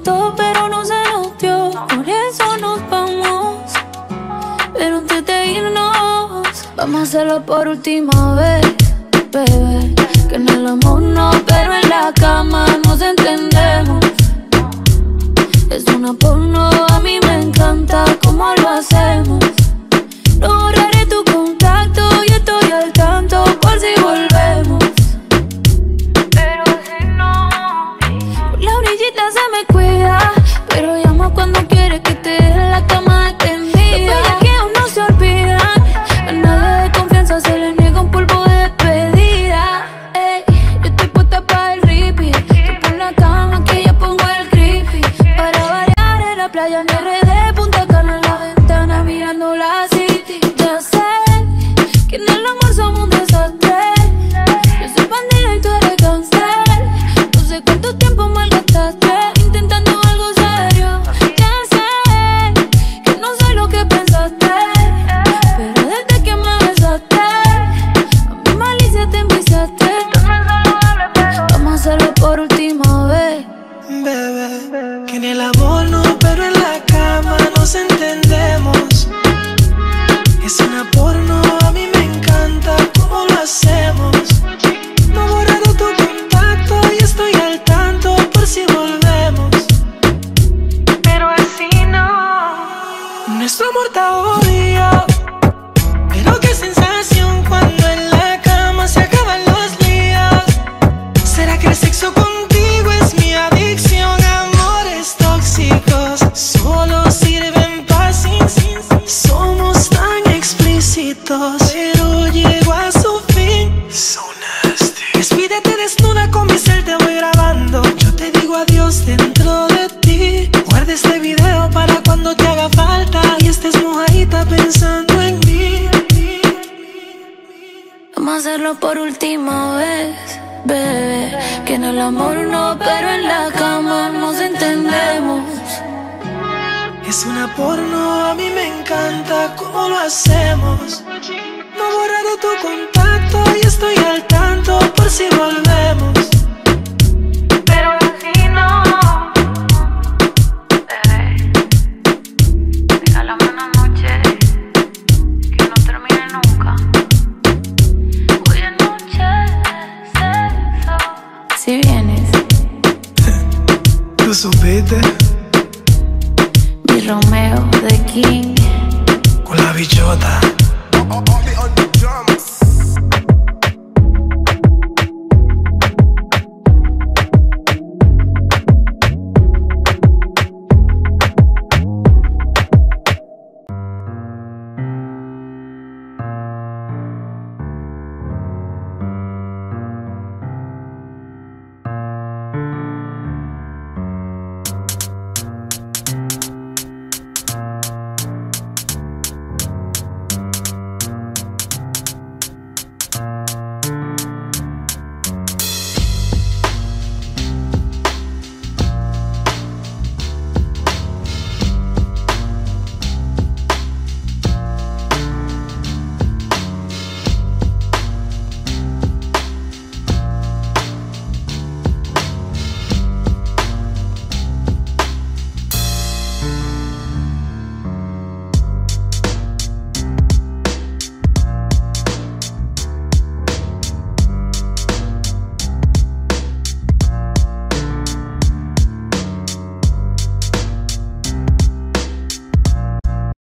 gustó, pero no se nos dio. Por eso nos vamos. Pero antes de irnos, vamos a hacerlo por última vez, bebé. Que en el amor no, pero en la cama nos entendemos. Es una porno, a mí me encanta cómo lo hacemos. No borraré tu contacto y estoy al tanto por si volvemos. Pero si no, por la orillita se me cuida, pero llama cuando quiere que te deje la cama extendida. Los bellaqueos no se olvidan, a nadie de confianza se le niega un polvo de despedida. Ey, yo estoy puesta para el repeat. Tú pon la cama que ya pongo el creepy. Para variar en la playa en RD, Punta Cana en la ventana mirando la city. Ya sé que en el amor somos un desastre. Yo soy bandida y tú eres gangster. No sé cuánto tiempo malgastaste intentando algo serio. Ya sé que no soy lo que pensaste, pero desde que me besaste a mi malicia te enviciaste. Vamos a hacerlo por última vez, bebé. Que en el amor no, pero en la cama nos entendemos. Es una porno, a mí me encanta cómo lo hacemos. No borraré tu contacto y estoy al tanto por si volvemos. Pero así no. Nuestro amor está odio, pero qué sensación cuando en la cama se acaban los líos. ¿Será que el sexo contigo es mi adicción? Amores tóxicos solo sirven para sin. Somos tan explícitos, pero llego a su fin. So nasty. Despídete desnuda, con mi cel te voy grabando. Yo te digo adiós dentro de ti. Guarda este video para cuando te haga falta y estés mojadita pensando en mí. vamos a hacerlo por última vez, bebé. Que en el amor no, pero en la cama nos entendemos. Es una porno, a mí me encanta cómo lo hacemos. No borraré tu contacto y estoy al tanto por si volvemos. Pero así no. Bebé, regálame una noche que no termine nunca. Hoy es noche de sexo. Si vienes, ¿Tú supiste? mi Romeo de King Con la bichota.